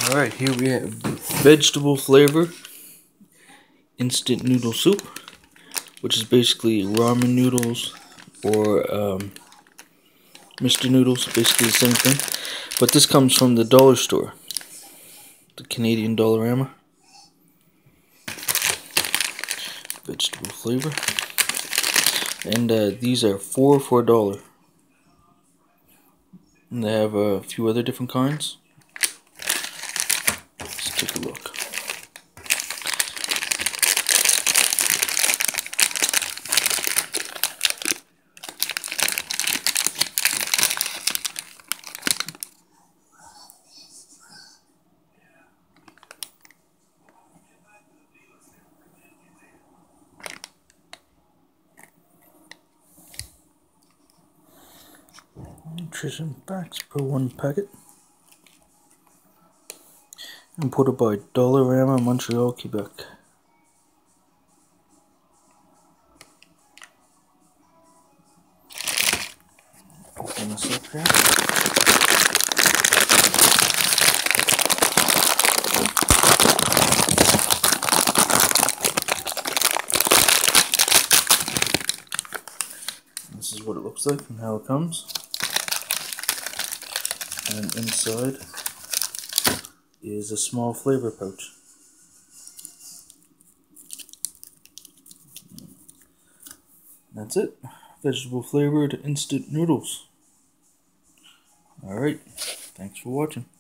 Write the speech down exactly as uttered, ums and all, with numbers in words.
Alright, here we have vegetable flavor instant noodle soup, which is basically ramen noodles or um, Mister Noodles, basically the same thing. But this comes from the dollar store, the Canadian Dollarama. Vegetable flavor. And uh, these are four for a dollar. And they have a few other different kinds. Let's take a look. Nutrition facts per one packet. Imported by Dollarama, Montreal, Quebec. Open this up here. This is what it looks like and how it comes. And inside is a small flavor pouch. That's it. Vegetable flavored instant noodles. Alright, thanks for watching.